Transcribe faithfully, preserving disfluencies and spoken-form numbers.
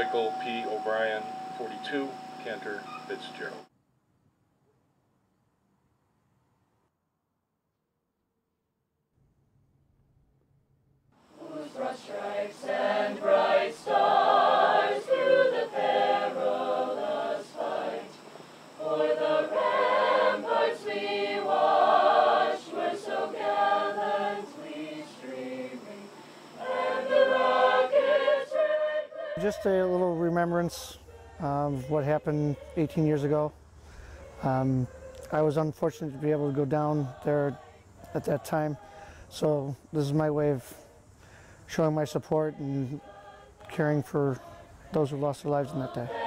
Michael P. O'Brien, forty-two, Cantor, Fitzgerald. Whose broad stripes and bright stars through the perilous fight, for the ramparts we watched were so gallantly streaming, and the rockets red glare. Just a little remembrance of what happened eighteen years ago. Um, I was unfortunate to be able to go down there at that time, so this is my way of showing my support and caring for those who lost their lives in that day.